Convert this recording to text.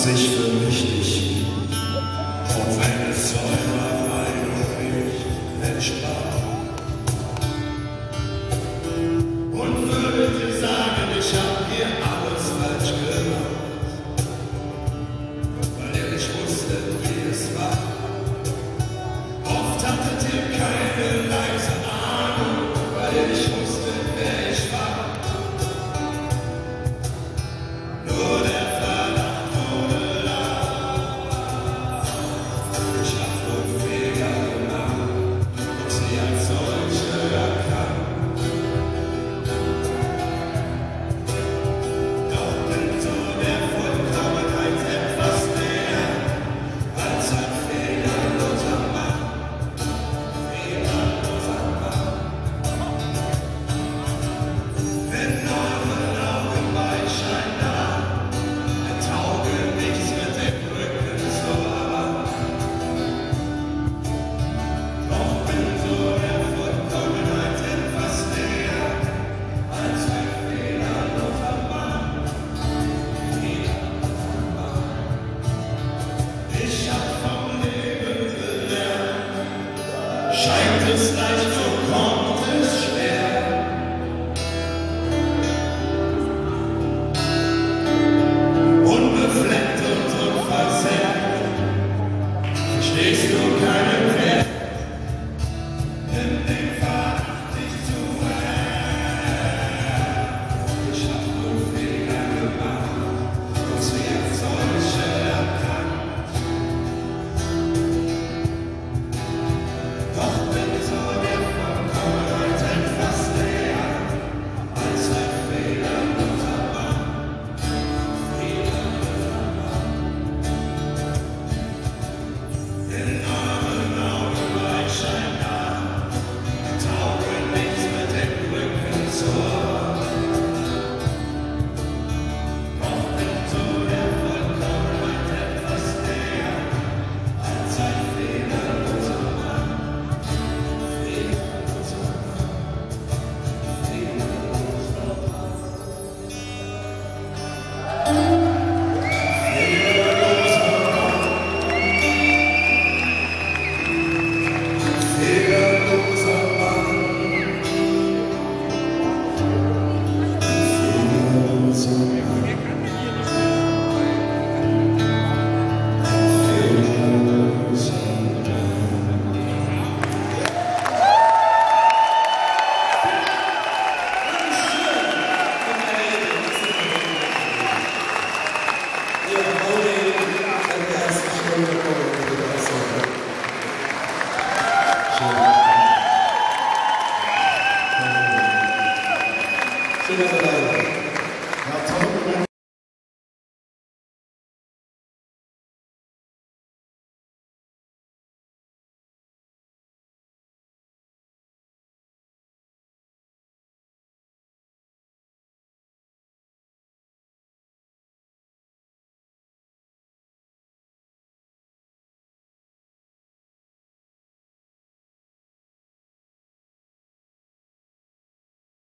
sich für mich nicht gibt. Und wenn es eurer Meinung nicht entsprach. Und würdet ihr sagen, ich hab hier alles falsch gemacht, weil ihr nicht wusstet, wie es war. Oft hattet ihr keine leise Ahnung, weil ihr nicht wusstet, wer ich war. Nur der Verdacht wurde laut. Ich hab wohl Fehler gemacht und sie als solche erkannt. Doch bin so der Vollkommenheit etwas näher als ein fehlerloser Mann. Fehlerloser Mann. Wenn eure Augen bei Schein nah, taugen nichts mit dem Rücken so an. Doch bin so der Vollkommenheit etwas näher als ein fehlerloser Mann. Fehlerloser Mann. Ich hab vom Leben gelernt, scheint es leicht, so kommt es schwer. Unbefleckt und unversehrt, verstehst du keinen Wert. Nimm den Verdacht nicht zu ernst. Ich hab wohl Fehler gemacht und sie als solche erkannt. Doch bin so der Vollkommenheit etwas näher als ein fehlerloser Mann. Fehlerloser Mann. In euren Augen bei Schein nah, taugen nichts mit dem Rücken zur. Doch bin so der Vollkommenheit etwas näher als ein fehlerloser Mann. Fehlerloser Mann. Fehlerloser Mann. Fehlerloser Mann. Fehlerloser Mann. Schön, dass ihr da seid.